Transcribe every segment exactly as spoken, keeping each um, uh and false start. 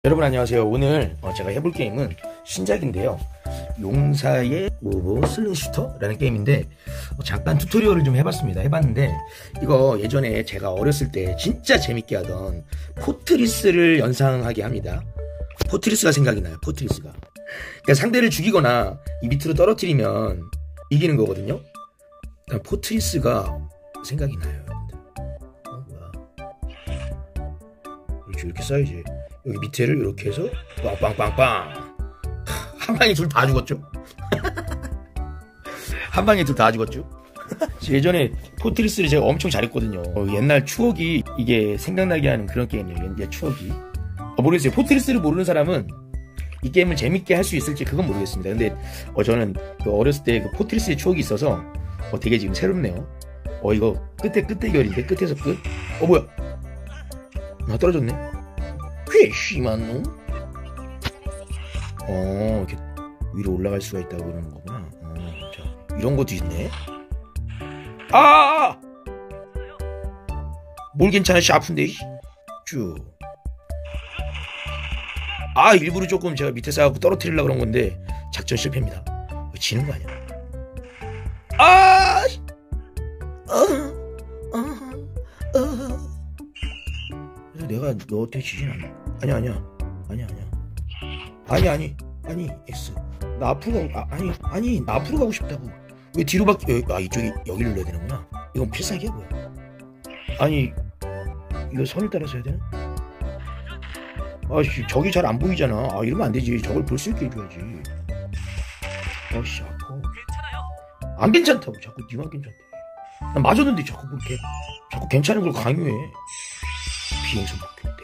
여러분 안녕하세요. 오늘 어, 제가 해볼 게임은 신작인데요. 용사의 뭐, 슬링슈터라는 게임인데 어, 잠깐 튜토리얼을 좀 해봤습니다. 해봤는데 이거 예전에 제가 어렸을 때 진짜 재밌게 하던 포트리스를 연상하게 합니다. 포트리스가 생각이 나요. 포트리스가. 그러니까 상대를 죽이거나 이 밑으로 떨어뜨리면 이기는 거거든요. 그러니까 포트리스가 생각이 나요. 어, 뭐야. 그렇지, 이렇게 써야지. 여기 밑에를 이렇게 해서 빵빵빵빵. 한 방에 둘 다 죽었죠. 한 방에 둘 다 죽었죠. 예전에 포트리스를 제가 엄청 잘했거든요. 어, 옛날 추억이 이게 생각나게 하는 그런 게임이에요. 옛날 추억이. 어, 모르겠어요. 포트리스를 모르는 사람은 이 게임을 재밌게 할 수 있을지 그건 모르겠습니다. 근데 어, 저는 그 어렸을 때 그 포트리스의 추억이 있어서 어, 되게 지금 새롭네요. 어 이거 끝에 끝 대결인데 끝에서 끝. 어 뭐야? 아 떨어졌네. 꽤 심한 놈? 어 이렇게 위로 올라갈 수가 있다고 그러는 거구나. 어, 자 이런 것도 있네. 아! 뭘 괜찮아? 씨 아픈데. 쭉. 아 일부러 조금 제가 밑에 쌓아갖고 떨어뜨리려고 그런 건데 작전 실패입니다. 지는 거 아니야? 아! 어, 어, 어. 그래서 내가 너한테 지진 않아. 아니 아니야. 아니 아니야. 아니 아니 아니 X. 나 앞으로 가고 아, 아니 아니 나 앞으로 가고 싶다고. 왜 뒤로 밖에 아 이쪽이 여기를 넣어야 되는구나. 이건 필살기야 뭐야? 아니 이거 선을 따라서 해야 되나? 아씨 저기 잘 안 보이잖아. 아 이러면 안 되지. 저걸 볼 수 있게 해줘야지. 아씨 아파. 안 괜찮다고. 자꾸 니만 괜찮대. 나 맞았는데 자꾸 그렇게 자꾸 괜찮은 걸 강요해. 비행선 목표대.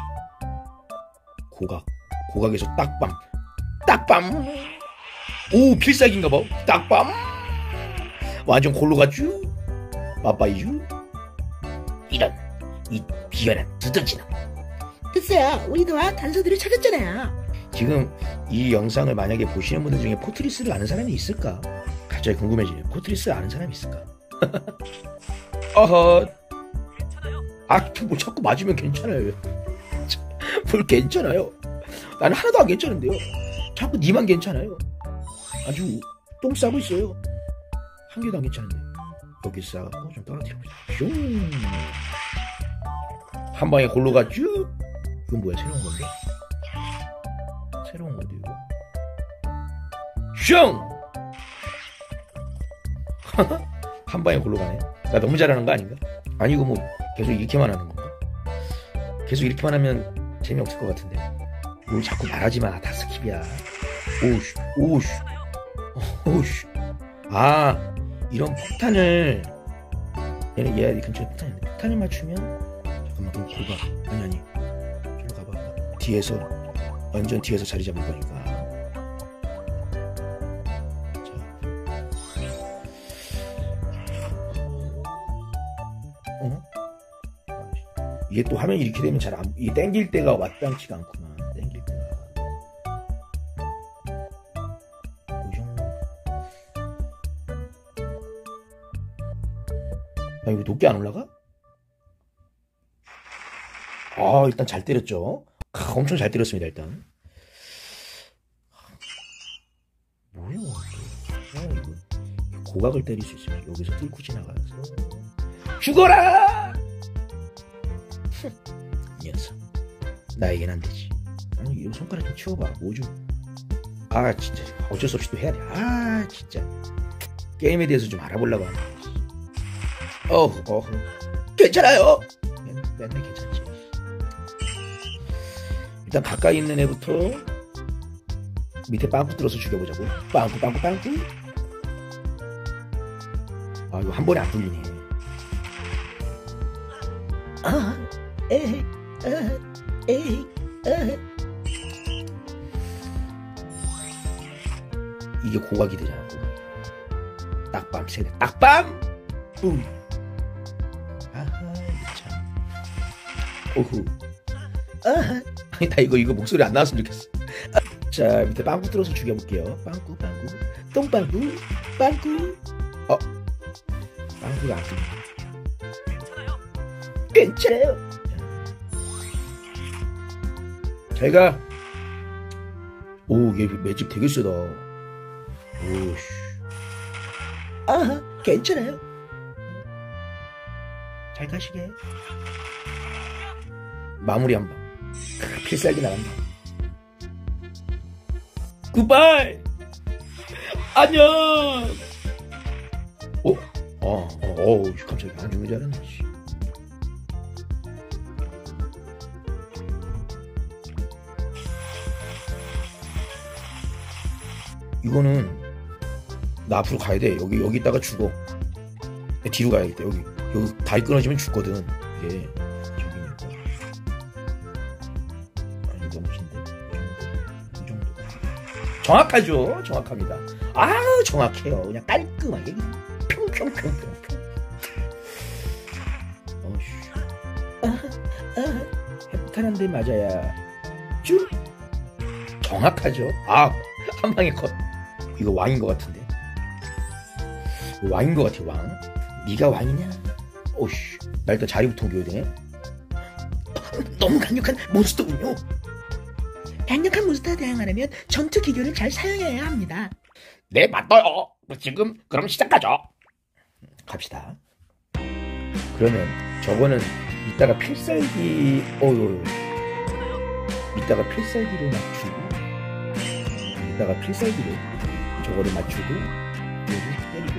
고각. 고각에서 딱밤. 딱밤. 오 필살기인가봐. 딱밤. 완전 골로 갔쥬. 빠빠이쥬. 이런 이 비열한 두더지나. 글쎄요, 우리도 단서들을 찾았잖아요. 지금 이 영상을 만약에 보시는 분들 중에 포트리스를 아는 사람이 있을까? 갑자기 궁금해지네요. 포트리스 아는 사람이 있을까? 어허. 아, 뭐 자꾸 맞으면 괜찮아요. 뭘 괜찮아요? 나는 하나도 안 괜찮은데요. 자꾸 니만 괜찮아요. 아주 똥 싸고 있어요. 한 개도 안 괜찮은데. 여기 싸갖고 좀 떨어뜨려보자. 슝. 한 방에 골로 갔쥬? 이건 뭐야? 새로운 건데? 새로운 건데 이거? 슝! 한 방에 골로 가네. 나 너무 잘하는 거 아닌가? 아니 이거 뭐 계속 이렇게만 하는 건가? 계속 이렇게만 하면 재미없을 것 같은데. 뭘 자꾸 말하지 마. 다 스킵이야. 오우씨, 오우씨, 오우씨. 아, 이런 폭탄을 얘는 얘 근처에 폭탄이 있네. 폭탄을 맞추면 잠깐만 그럼 골가. 아니 아니. 저로 가봐. 뒤에서 완전 뒤에서 자리 잡을 거니까. 어? 이게 또 화면이 이렇게 되면 잘 안, 이게 땡길 때가 마땅치가 않구만. 땡길 때가. 오숑. 아, 이거 높게 안 올라가? 아, 일단 잘 때렸죠. 아, 엄청 잘 때렸습니다, 일단. 뭐야, 아, 이거. 고각을 때릴 수 있으면 여기서 뚫고 지나가서. 죽어라! 이 녀석. 나에겐 안 되지. 아니, 이거 손가락 좀 치워봐. 뭐 좀. 아, 진짜. 어쩔 수 없이 또 해야 돼. 아, 진짜. 게임에 대해서 좀 알아보려고 하는 거지. 어후, 어후. 괜찮아요! 맨, 맨날 괜찮지. 일단 가까이 있는 애부터 밑에 빵꾸 뚫어서 죽여보자고. 빵꾸, 빵꾸, 빵꾸. 아, 이거 한 번에 안 뚫리네. 아, 에이, 아, 에이, 아. 이게 고각이 되잖아. 고각. 딱밤 세대. 딱밤. 뿡. 아하 참. 오후. 아, 아니 나 이거 이거 목소리 안 나왔으면 좋겠어. 아, 자 밑에 빵꾸 뚫어서 죽여볼게요. 빵꾸 빵꾸. 똥빵꾸. 빵꾸. 어. 빵꾸가 안 뚫려. 괜찮아요. 잘가. 오, 얘 매직 되게 세다. 오씨. 아, 괜찮아요. 잘 가시게. 마무리 한 방. 필살기 나간다. 굿바이. 안녕. 어? 어, 어, 어, 깜짝이야. 안 죽는 줄 알았네. 씨. 이거는 나 앞으로 가야 돼. 여기 여기 있다가 죽어. 뒤로 가야겠다. 여기 여기 다리 끊어지면 죽거든. 이게 저기니까. 아니 너무 긴데. 이 정도. 정확하죠. 정확합니다. 아우 정확해요. 그냥 깔끔하게. 평평평평평. 어씨. 아, 아, 해탈한데 맞아야. 쭉. 정확하죠. 아, 한 방에 컷. 이거 왕인 것 같은데. 왕인 것 같아, 왕. 네가 왕이냐? 오씨, 나 일단 자리부터 옮겨야 돼. 너무 강력한 몬스터군요. 강력한 몬스터와 대항하려면 전투 기교를 잘 사용해야 합니다. 네, 맞아요. 지금 그럼 시작하죠. 갑시다. 그러면 저거는 이따가 필살기, 어유, 이따가 필살기로 맞추고, 이따가 필살기로 저거를 맞추고, 여기 때리고,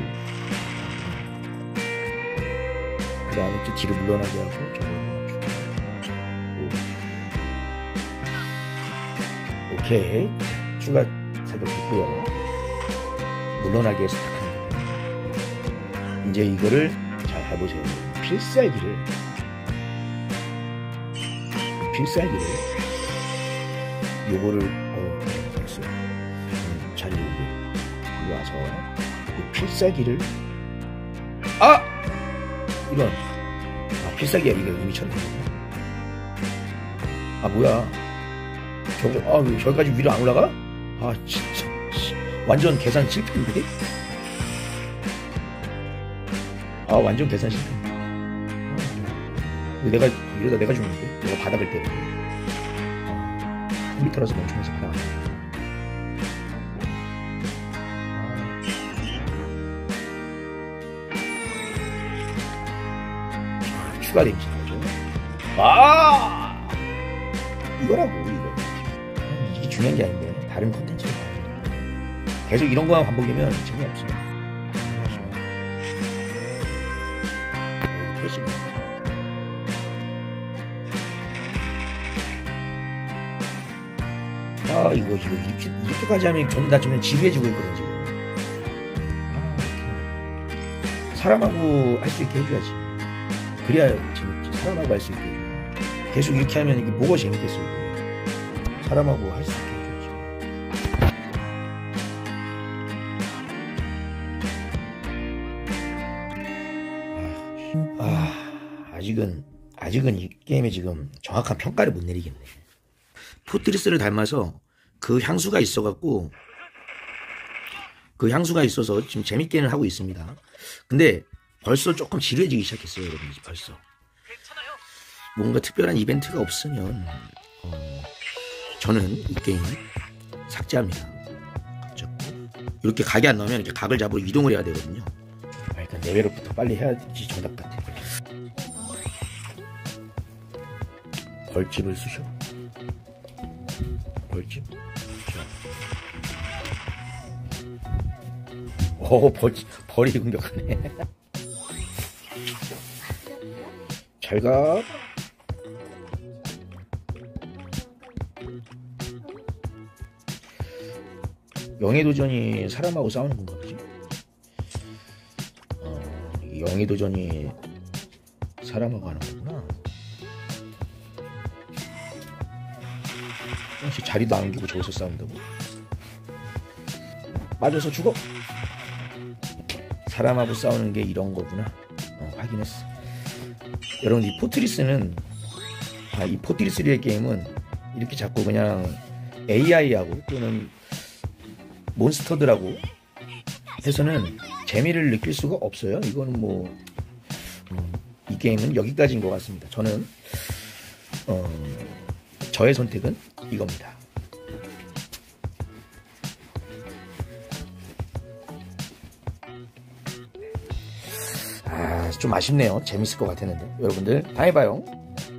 그 다음에 또 뒤로 물러나게 하고, 저거를 맞추고. 오. 오케이. 추가 살짝 됐고요. 물러나게 해서 딱 하는 거예요. 이제 이거를 잘 해보세요. 필살기를, 필살기를, 요거를, 어, 됐어요. 음, 잘 이루고, 와서, 이 필살기를, 아! 이런. 아, 필살기야. 이거 이미 쳤는데. 아, 뭐야. 저거, 아, 왜 저기까지 위로 안 올라가? 아, 진짜. 완전 계산 실패인데? 아, 완전 계산 실패. 아, 내가, 이러다 내가 죽는데? 내가 바닥을 때려. 컴퓨터라서 멈추면서 바닥. 아, 추가 데미지 나오죠? 아! 이거라고, 이거. 아, 이게 중요한 게 아닌데. 다른 콘텐츠를 봐야 돼. 계속 이런 거만 반복이면 재미없어요. 아, 이거, 이거, 이렇게, 이렇게까지 하면 저는 나 좀 지루해지고 있거든, 지금. 아, 사람하고 할 수 있게 해줘야지. 그래야 재밌지. 사람하고 할 수 있게 해줘야. 계속 이렇게 하면 이게 뭐가 재밌겠어요, 이게. 사람하고 할 수 있게 해줘야지. 아, 아직은, 아직은 이 게임에 지금 정확한 평가를 못 내리겠네. 포트리스를 닮아서 그 향수가 있어갖고, 그 향수가 있어서 지금 재밌게는 하고 있습니다. 근데 벌써 조금 지루해지기 시작했어요, 여러분. 벌써. 뭔가 특별한 이벤트가 없으면, 어, 저는 이 게임 삭제합니다. 이렇게 각이 안 나오면 이렇게 각을 잡으러 이동을 해야 되거든요. 그러니까 레벨업부터 빨리 해야지 정답 같아. 벌집을 쑤셔. 벌집. 오, 벌집, 벌이 공격하네. 잘 가. 영의 도전이 사람하고 싸우는 건가 보지? 어, 영의 도전이 사람하고 하는 거구나. 혹시 자리도 안 옮기고 저기서 싸운다고? 맞아서 죽어. 사람하고 싸우는 게 이런 거구나. 어, 확인했어. 여러분, 이 포트리스는, 아, 이 포트리스리의 게임은 이렇게 자꾸 그냥 에이아이하고 또는 몬스터들하고 해서는 재미를 느낄 수가 없어요. 이거는 뭐, 음, 이 게임은 여기까지인 것 같습니다. 저는, 어, 저의 선택은 이겁니다. 아, 좀 아쉽네요. 재밌을 것 같았는데. 여러분들, 다음에 봐요.